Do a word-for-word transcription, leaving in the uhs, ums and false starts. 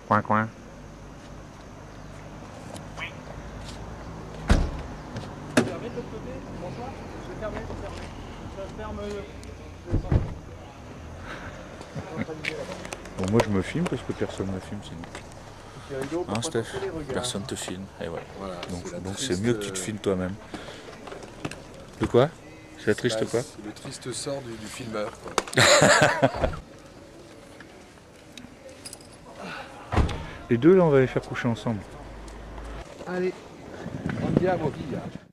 Coin, coin. Fermez de l'autre côté, bonsoir. Je vais fermer, je vais fermer. Je ferme le... Bon, moi je me filme parce que personne me filme sinon. Hein, Steph? Personne te filme. Et ouais. Voilà, Donc donc triste, c'est mieux que tu te filmes toi-même. De quoi? C'est la triste bah, quoi? le triste sort du, du filmeur, quoi. Les deux là on va les faire coucher ensemble. Allez, andiamo via.